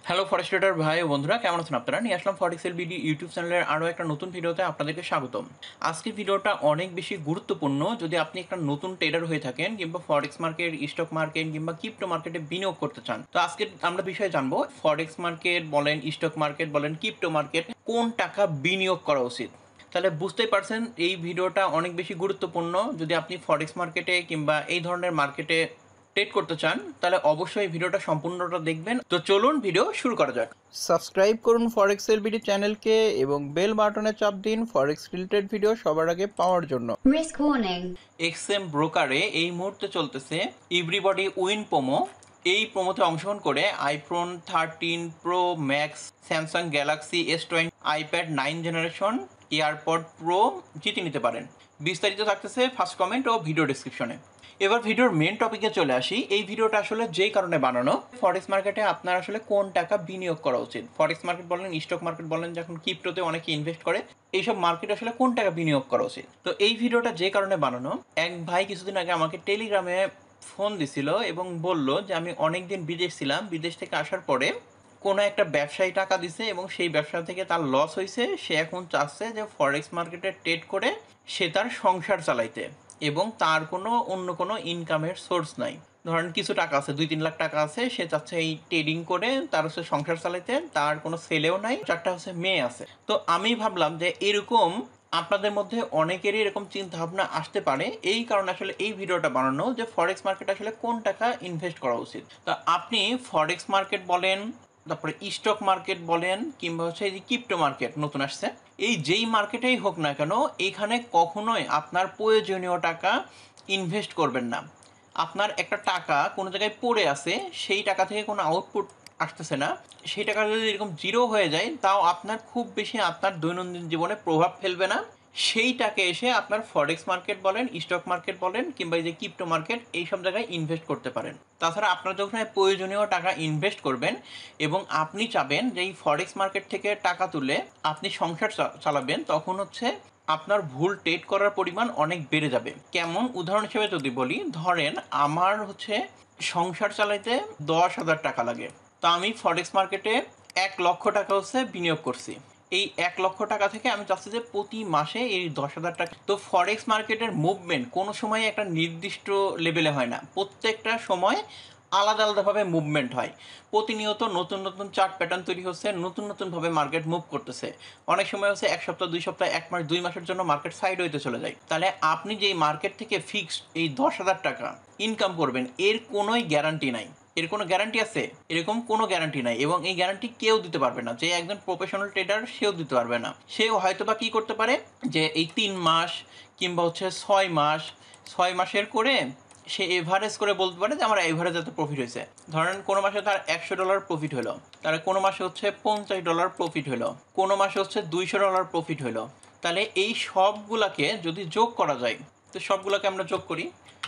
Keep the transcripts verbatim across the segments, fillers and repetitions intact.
Hello ফরেক্স tedder ভাই ও বন্ধুরা, কেমন আছেন আপনারা? নিয়ে আসলাম ফরেক্স হেল্প বিডি ইউটিউব চ্যানেলের আরও একটা নতুন ভিডিওতে আপনাদেরকে স্বাগতম। আজকের ভিডিওটা অনেক বেশি গুরুত্বপূর্ণ যদি আপনি একটা নতুন ট্রেডার হয়ে থাকেন কিংবা ফরেক্স মার্কেট, স্টক মার্কেট কিংবা ক্রিপ্টো মার্কেটে বিনিয়োগ করতে চান। তো আজকে আমরা বিষয়ে জানবো ফরেক্স মার্কেট বলেন, স্টক মার্কেট বলেন, ক্রিপ্টো মার্কেট কোন টাকা বিনিয়োগ করা উচিত। তাহলে বুঝতেই পারছেন এই ভিডিওটা অনেক বেশি গুরুত্বপূর্ণ। যদি আপনি ফরেক্স মার্কেটে কিংবা এই ধরনের মার্কেটে ট্রেড করতে চান তাহলে অবশ্যই ভিডিওটা সম্পূর্ণটা দেখবেন। তো চলুন ভিডিও শুরু করা যাক। সাবস্ক্রাইব করুন ফরেক্স হেল্প বিডি চ্যানেলকে এবং বেল বাটনে চাপ দিন ফরেক্স রিলেটেড ভিডিও সবার আগে পাওয়ার জন্য। Risk warning. এক্সএম ব্রোকারে এই মুহূর্তে চলতেছে এভরিবডি উইন প্রোমো। এই প্রোমোতে অংশগ্রহণ করে iPhone thirteen Pro Max, Samsung Galaxy S twenty, iPad nine generation, AirPod Pro জিতে নিতে পারেন। বিস্তারিত থাকতেছে ফার্স্ট কমেন্ট ও ভিডিও ডিসক্রিপশনে। এবার ভিডিওর মেন টপিকে চলে আসি। এই ভিডিওটা আসলে যেই কারণে বানানো, ফরেক্স মার্কেটে আপনার আসলে কোন টাকা বিনিয়োগ করা উচিত। ফরেক্স মার্কেট বলেন, স্টক মার্কেট বলেন, যখন ক্রিপ্টোতে অনেকে ইনভেস্ট করে, এইসব মার্কেটে আসলে কোন টাকা বিনিয়োগ করা উচিত। তো এই ভিডিওটা যে কারণে বানানো, এক ভাই কিছুদিন আগে আমাকে টেলিগ্রামে ফোন দিছিল এবং বলল যে আমি অনেক দিন বিদেশ ছিলাম, বিদেশ থেকে আসার পরে কোনো একটা ব্যবসায়ী টাকা দিছে এবং সেই ব্যবসা থেকে তার লস হয়েছে। সে এখন চাচ্ছে যে ফরেক্স মার্কেটে ট্রেড করে সে তার সংসার চালাইতে, এবং তার কোনো অন্য কোনো ইনকামের সোর্স নাই। ধরেন কিছু টাকা আছে, দুই তিন লাখ টাকা আছে, সে চাচ্ছে এই ট্রেডিং করে তার হচ্ছে সংসার চালাইতে, তার কোনো ছেলেও নাই, চারটা হচ্ছে মেয়ে আছে। তো আমি ভাবলাম যে এরকম আপনাদের মধ্যে অনেকেরই এরকম চিন্তা ভাবনা আসতে পারে, এই কারণে আসলে এই ভিডিওটা বানানো যে ফরেক্স মার্কেট আসলে কোন টাকা ইনভেস্ট করা উচিত। তা আপনি ফরেক্স মার্কেট বলেন, তারপরে স্টক মার্কেট বলেন, কিংবা হচ্ছে এই যে ক্রিপ্টো মার্কেট নতুন আসছে, এই যেই মার্কেটেই হোক না কেন, এখানে কখনোই আপনার প্রয়োজনীয় টাকা ইনভেস্ট করবেন না। আপনার একটা টাকা কোনো জায়গায় পড়ে আছে, সেই টাকা থেকে কোনো আউটপুট আসতেছে না, সেই টাকা যদি এরকম জিরো হয়ে যায়, তাও আপনার খুব বেশি আপনার দৈনন্দিন জীবনে প্রভাব ফেলবে না। সেইটাকে এসে আপনার ফরেক্স মার্কেট বলেন, স্টক মার্কেট বলেন, কিংবা এই যে ক্রিপ্টো মার্কেট, এই সব জায়গায় ইনভেস্ট করতে পারেন। তাছাড়া আপনার যখন প্রয়োজনীয় টাকা ইনভেস্ট করবেন এবং আপনি চাবেন যে এই ফরেক্স মার্কেট থেকে টাকা তুলে আপনি সংসার চালাবেন, তখন হচ্ছে আপনার ভুল ট্রেড করার পরিমাণ অনেক বেড়ে যাবে। কেমন উদাহরণ হিসেবে যদি বলি, ধরেন আমার হচ্ছে সংসার চালাইতে দশ হাজার টাকা লাগে, তো আমি ফরেক্স মার্কেটে এক লক্ষ টাকা হচ্ছে বিনিয়োগ করছি। এই এক লক্ষ টাকা থেকে আমি চাচ্ছি যে প্রতি মাসে এই দশ হাজার টাকা। তো ফরেক্স মার্কেটের মুভমেন্ট কোনো সময় একটা নির্দিষ্ট লেভেলে হয় না, প্রত্যেকটা সময় আলাদা আলাদাভাবে মুভমেন্ট হয়। প্রতিনিয়ত নতুন নতুন চার্ট প্যাটার্ন তৈরি হচ্ছে, নতুন নতুনভাবে মার্কেট মুভ করতেছে। অনেক সময় হচ্ছে এক সপ্তাহ, দুই সপ্তাহ, এক মাস, দুই মাসের জন্য মার্কেট সাইড হইতে চলে যায়। তাহলে আপনি যেই মার্কেট থেকে ফিক্সড এই দশ হাজার টাকা ইনকাম করবেন, এর কোনোই গ্যারান্টি নাই। এর কোনো গ্যারান্টি আছে? এরকম কোনো গ্যারান্টি নাই, এবং এই গ্যারান্টি কেউ দিতে পারবে না। যে একজন প্রফেশনাল ট্রেডার, সেও দিতে পারবে না। সেও হয়তো বা কী করতে পারে যে এই তিন মাস কিংবা হচ্ছে ছয় মাস ছয় মাসের করে সে এভারেজ করে বলতে পারে যে আমার এভারেজ এত প্রফিট হয়েছে। ধরেন কোনো মাসে তার একশো ডলার প্রফিট হলো, তাহলে কোনো মাসে হচ্ছে পঞ্চাশ ডলার প্রফিট হলো, কোনো মাসে হচ্ছে দুইশো ডলার প্রফিট হলো। তাহলে এই সবগুলাকে যদি যোগ করা যায়, তো সবগুলোকে আমরা যোগ করি,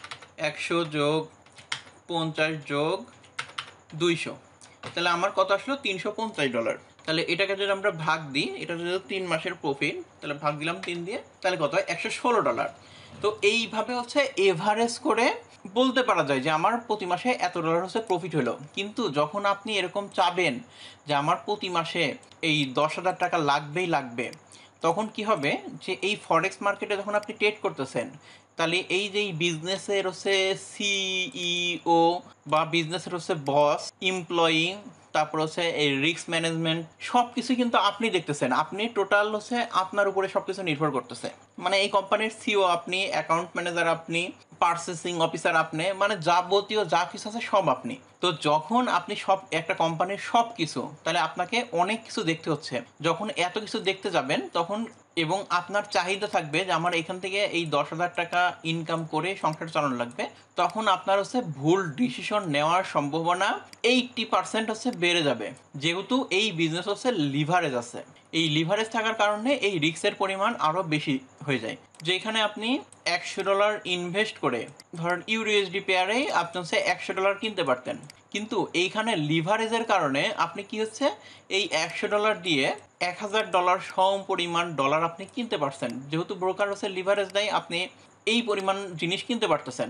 একশো যোগ পঞ্চাশ যোগ দুইশো, তাহলে আমার কত আসলো? তিনশো পঞ্চাশ ডলার। তাহলে এটাকে যদি আমরা ভাগ দিই, এটা যদি তিন মাসের প্রফিট, তাহলে ভাগ দিলাম তিন দিয়ে, তাহলে কত হয়? একশো ষোলো ডলার। তো এইভাবে হচ্ছে এভারেজ করে বলতে পারা যায় যে আমার প্রতি মাসে এত ডলার হচ্ছে প্রফিট হলো। কিন্তু যখন আপনি এরকম চাবেন যে আমার প্রতি মাসে এই দশ হাজার টাকা লাগবেই লাগবে, তখন কি হবে যে এই ফরেক্স মার্কেটে যখন আপনি ট্রেড করতেছেন, তাহলে এই যে বিজনেসের হচ্ছে সিইও বা বিজনেসের হচ্ছে বস, এমপ্লয়ি, তারপর হচ্ছে এই রিস্ক ম্যানেজমেন্ট, সব কিছু কিন্তু আপনি দেখতেছেন। আপনি টোটাল হচ্ছে আপনার উপরে সব কিছু নির্ভর করতেছে। মানে এই কোম্পানির সিও আপনি, অ্যাকাউন্ট ম্যানেজার আপনি, পার্চেসিং অফিসার আপনি, মানে যাবতীয় যা কিছু আছে সব আপনি। তো যখন আপনি সব একটা কোম্পানির সব কিছু, তাহলে আপনাকে অনেক কিছু দেখতে হচ্ছে। যখন এত কিছু দেখতে যাবেন তখন, এবং আপনার চাহিদা থাকবে যে আমার এখান থেকে এই দশ হাজার টাকা ইনকাম করে সংসার চালানো লাগবে, তখন আপনার হচ্ছে ভুল ডিসিশন নেওয়ার সম্ভাবনা এইটটি পার্সেন্ট হচ্ছে বেড়ে যাবে। যেহেতু এই বিজনেস হচ্ছে লিভারেজ আছে, এই লিভারেজ থাকার কারণে এই রিস্কের পরিমাণ আরও বেশি হয়ে যায়। যেখানে আপনি একশো ডলার ইনভেস্ট করে, ধরেন ইউরোএসডি পেয়ারে আপনি হচ্ছে একশো ডলার কিনতে পারতেন, কিন্তু এইখানে লিভারেজের কারণে আপনি কি হচ্ছে এই একশো ডলার দিয়ে এক হাজার ডলার সম পরিমাণ ডলার আপনি কিনতে পারছেন। যেহেতু ব্রোকার হচ্ছে লিভারেজ দেয়, আপনি এই পরিমাণ জিনিস কিনতে পারতেছেন।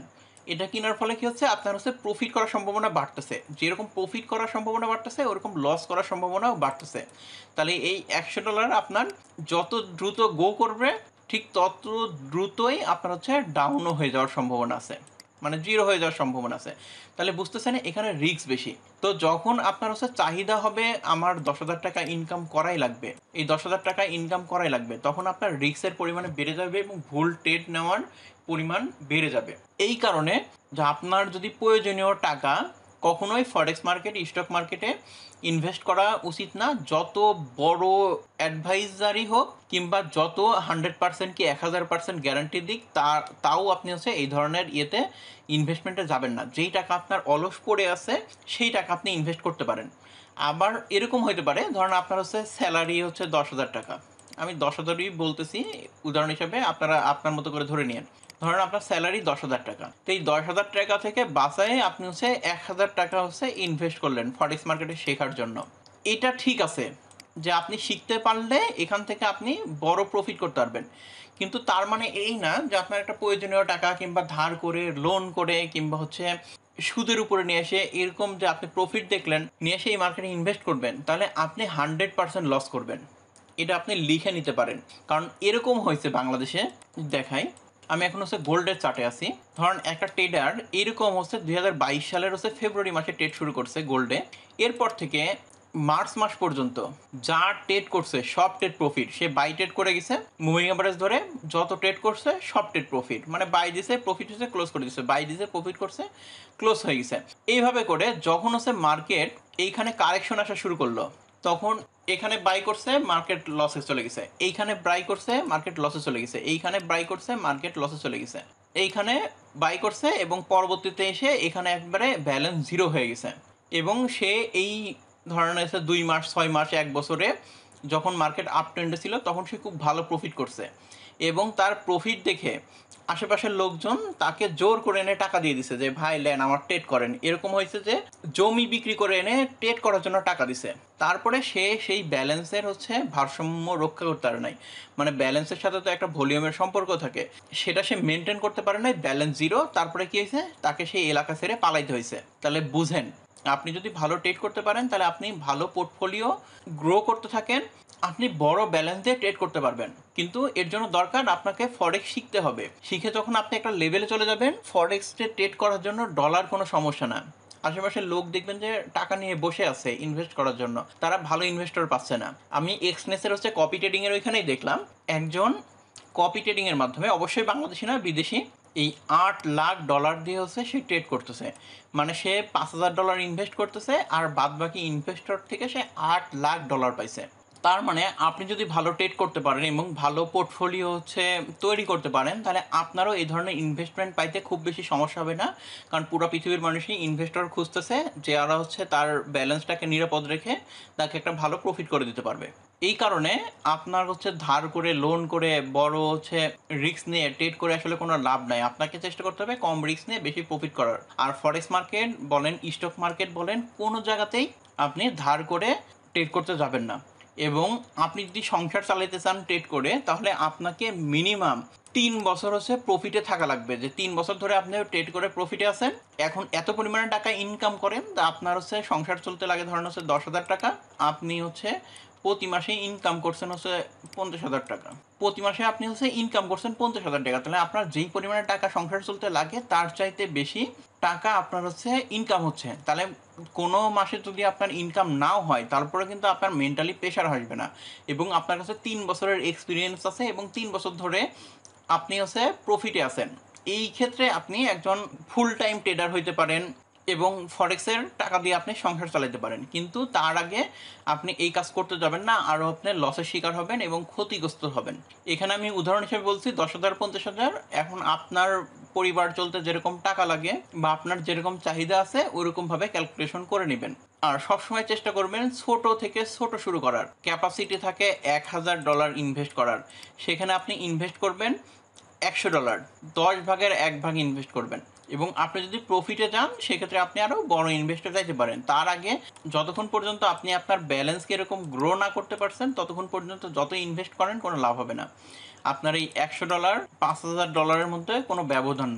এটা কেনার ফলে কি হচ্ছে, আপনার হচ্ছে প্রফিট করার সম্ভাবনা বাড়তেছে। যেরকম প্রফিট করার সম্ভাবনা বাড়তেছে ওরকম লস করার সম্ভাবনাও বাড়তেছে। তাহলে এই একশো ডলার আপনার যত দ্রুত গো করবে ঠিক তত দ্রুতই আপনার হচ্ছে ডাউনও হয়ে যাওয়ার সম্ভাবনা আছে, মানে জিরো হয়ে যাওয়ার সম্ভাবনা আছে। তাহলে বুঝতেছেন এখানে রিস্ক বেশি। তো যখন আপনার হচ্ছে চাহিদা হবে আমার দশ হাজার টাকা ইনকাম করাই লাগবে, এই দশ হাজার টাকা ইনকাম করাই লাগবে, তখন আপনার রিস্কের পরিমাণে বেড়ে যাবে এবং ভুল ট্রেড নেওয়ার পরিমাণ বেড়ে যাবে। এই কারণে যে আপনার যদি প্রয়োজনীয় টাকা কখনোই ফরেক্স মার্কেট, স্টক মার্কেটে ইনভেস্ট করা উচিত না। যত বড় অ্যাডভাইজারই হোক কিংবা যত হান্ড্রেড পার্সেন্ট কি এক হাজার পার্সেন্ট গ্যারান্টি দিক, তা তাও আপনি হচ্ছে এই ধরনের ইয়েতে ইনভেস্টমেন্টে যাবেন না। যেই টাকা আপনার অলস পড়ে আছে সেই টাকা আপনি ইনভেস্ট করতে পারেন। আবার এরকম হতে পারে, ধরেন আপনার হচ্ছে স্যালারি হচ্ছে দশ হাজার টাকা, আমি দশ হাজারই বলতেছি উদাহরণ হিসাবে, আপনারা আপনার মতো করে ধরে নিন। ধরেন আপনার স্যালারি দশ হাজার টাকা, তো এই দশ হাজার টাকা থেকে বাঁচায় আপনি হচ্ছে এক হাজার টাকা হচ্ছে ইনভেস্ট করলেন ফরেক্স মার্কেটে শেখার জন্য। এটা ঠিক আছে যে আপনি শিখতে পারলে এখান থেকে আপনি বড় প্রফিট করতে পারবেন, কিন্তু তার মানে এই না যে আপনার একটা প্রয়োজনীয় টাকা কিংবা ধার করে, লোন করে কিংবা হচ্ছে সুদের উপরে নিয়ে এসে এরকম যে আপনি প্রফিট দেখলেন নিয়ে এসে এই মার্কেটে ইনভেস্ট করবেন, তাহলে আপনি হান্ড্রেড পার্সেন্ট লস করবেন। এটা আপনি লিখে নিতে পারেন, কারণ এরকম হয়েছে বাংলাদেশে। দেখাই, আমি এখন হচ্ছে গোল্ডের চার্টে আছি। ধরেন একটা ট্রেডার এরকম হচ্ছে দুই হাজার বাইশ সালের হচ্ছে ফেব্রুয়ারি মাসে ট্রেড শুরু করছে গোল্ডে। এরপর থেকে মার্চ মাস পর্যন্ত যা ট্রেড করছে সব ট্রেড প্রফিট। সে বাই ট্রেড করে গেছে, মুভিং অ্যাভারেজ ধরে যত ট্রেড করছে সব ট্রেড প্রফিট, মানে বাই দিছে প্রফিট হচ্ছে, ক্লোজ করে দিছে, বাই দিছে প্রফিট করছে, ক্লোজ হয়ে গেছে। এইভাবে করে যখন হচ্ছে মার্কেট এইখানে কারেকশন আসা শুরু করলো, তখন এখানে বাই করছে, মার্কেট লসে চলে গেছে, এইখানে বাই করছে, মার্কেট লসে চলে গেছে, এইখানে বাই করছে, মার্কেট লসে চলে গেছে, এইখানে বাই করছে এবং পরবর্তীতে এসে এখানে একবারে ব্যালেন্স জিরো হয়ে গেছে। এবং সে এই ধরনের এসে দুই মাস, ছয় মাস, এক বছরে যখন মার্কেট আপ ট্রেন্ডে ছিল তখন সে খুব ভালো প্রফিট করছে, এবং তার প্রফিট দেখে আশেপাশের লোকজন তাকে জোর করে এনে টাকা দিয়ে দিছে যে ভাই লেন আমার ট্রেড করেন। এরকম হয়েছে যে জমি বিক্রি করে এনে ট্রেড করার জন্য টাকা দিছে। তারপরে সে সেই ব্যালেন্সের হচ্ছে ভারসাম্য রক্ষা করতে পারে নাই, মানে ব্যালেন্সের সাথে তো একটা ভলিউমের সম্পর্ক থাকে, সেটা সে মেনটেন করতে পারে নাই, ব্যালেন্স জিরো। তারপরে কি হয়েছে, তাকে সেই এলাকা ছেড়ে পালাইতে হয়েছে। তাহলে বুঝেন, আপনি যদি ভালো ট্রেড করতে পারেন তাহলে আপনি ভালো পোর্টফোলিও গ্রো করতে থাকেন, আপনি বড় ব্যালেন্স দিয়ে ট্রেড করতে পারবেন। কিন্তু এর জন্য দরকার আপনাকে ফরেক্স শিখতে হবে। শিখে যখন আপনি একটা লেভেলে চলে যাবেন, ফরেক্সে ট্রেড করার জন্য ডলার কোনো সমস্যা না। আশেপাশের লোক দেখবেন যে টাকা নিয়ে বসে আছে ইনভেস্ট করার জন্য, তারা ভালো ইনভেস্টর পাচ্ছে না। আমি এক্সনেসের হচ্ছে কপি ট্রেডিং এর ওইখানেই দেখলাম একজন কপি ট্রেডিং এর মাধ্যমে, অবশ্যই বাংলাদেশি না বিদেশি, এই আট লাখ ডলার দিয়ে হচ্ছে সে ট্রেড করতেছে। মানে সে পাঁচ হাজার ডলার ইনভেস্ট করতেছে আর বাদ বাকি ইনভেস্টর থেকে সে আট লাখ ডলার পাইছে। তার মানে আপনি যদি ভালো ট্রেড করতে পারেন এবং ভালো পোর্টফোলিও হচ্ছে তৈরি করতে পারেন, তাহলে আপনারও এই ধরনের ইনভেস্টমেন্ট পাইতে খুব বেশি সমস্যা হবে না। কারণ পুরো পৃথিবীর মানুষই ইনভেস্টর খুঁজতেছে যারা হচ্ছে তার ব্যালেন্সটাকে নিরাপদ রেখে তাকে একটা ভালো প্রফিট করে দিতে পারবে। এই কারণে আপনার হচ্ছে ধার করে, লোন করে, বড় হচ্ছে রিস্ক নিয়ে ট্রেড করে আসলে কোনো লাভ নাই। আপনাকে চেষ্টা করতে হবে কম রিস্ক নিয়ে বেশি প্রফিট করার। আর ফরেক্স মার্কেট বলেন, স্টক মার্কেট বলেন, কোনো জায়গাতেই আপনি ধার করে ট্রেড করতে যাবেন না। এবং আপনি যদি সংসার চালাতে চান ট্রেড করে, তাহলে আপনাকে মিনিমাম তিন বছর হচ্ছে প্রফিটে থাকা লাগবে। যে তিন বছর ধরে আপনি ট্রেড করে প্রফিটে আছেন, এখন এত পরিমাণে টাকা ইনকাম করেন, তা আপনার হচ্ছে সংসার চলতে লাগে ধরেন হচ্ছে দশ হাজার টাকা, আপনি হচ্ছে প্রতি মাসে ইনকাম করছেন হচ্ছে পঞ্চাশ হাজার টাকা, প্রতি মাসে আপনি হচ্ছে ইনকাম করছেন পঞ্চাশ হাজার টাকা। তাহলে আপনার যেই পরিমাণে টাকা সংসার চলতে লাগে তার চাইতে বেশি টাকা আপনার হচ্ছে ইনকাম হচ্ছে। তাহলে কোনো মাসে যদি আপনার ইনকাম নাও হয়, তারপরে কিন্তু আপনার মেন্টালি প্রেশার আসবে না, এবং আপনার কাছে তিন বছরের এক্সপিরিয়েন্স আছে এবং তিন বছর ধরে আপনি হচ্ছে প্রফিটে আছেন। এই ক্ষেত্রে আপনি একজন ফুল টাইম ট্রেডার হইতে পারেন এবং ফরেক্সের টাকা দিয়ে আপনি সংসার চালাতে পারেন। কিন্তু তার আগে আপনি এই কাজ করতে যাবেন না, আরও আপনি লসের শিকার হবেন এবং ক্ষতিগ্রস্ত হবেন। এখানে আমি উদাহরণ হিসেবে বলছি দশ হাজার, পঞ্চাশ হাজার। এখন আপনার পরিবার চলতে যেরকম টাকা লাগে বা আপনার যেরকম চাহিদা আছে ওরকমভাবে ক্যালকুলেশন করে নেবেন। আর সবসময় চেষ্টা করবেন ছোট থেকে ছোট শুরু করার। ক্যাপাসিটি থাকে এক হাজার ডলার ইনভেস্ট করার, সেখানে আপনি ইনভেস্ট করবেন একশো ডলার, দশ ভাগের এক ভাগ ইনভেস্ট করবেন। এবং আপনি যদি প্রফিটে যান সেক্ষেত্রে আপনি আরও বড় ইনভেস্টে যাইতে পারেন। তার আগে যতক্ষণ পর্যন্ত আপনি আপনার ব্যালেন্সকে এরকম গ্রো না করতে পারছেন, ততক্ষণ পর্যন্ত যত ইনভেস্ট করেন কোনো লাভ হবে না। আপনার এই একশো ডলার পাঁচ হাজার ডলারের মধ্যে কোনো ব্যবধান নাই।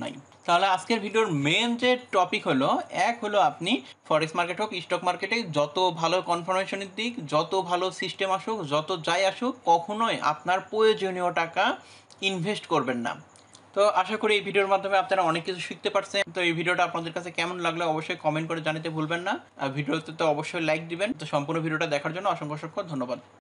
তাহলে আজকের ভিডিওর মেন যে টপিক হলো, এক হলো আপনি ফরেক্স মার্কেট হোক, স্টক মার্কেটে যত ভালো কনফার্মেশনের দিক, যত ভালো সিস্টেম আসুক, যত যাই আসুক, কখনোই আপনার প্রয়োজনীয় টাকা ইনভেস্ট করবেন না। তো আশা করি এই ভিডিওর মাধ্যমে আপনারা অনেক কিছু শিখতে পারছেন। তো এই ভিডিওটা আপনাদের কাছে কেমন লাগলো অবশ্যই কমেন্ট করে জানাতে ভুলবেন না, আর ভিডিওতে তো অবশ্যই লাইক দিবেন। তো সম্পূর্ণ ভিডিওটা দেখার জন্য অসংখ্য অসংখ্য ধন্যবাদ।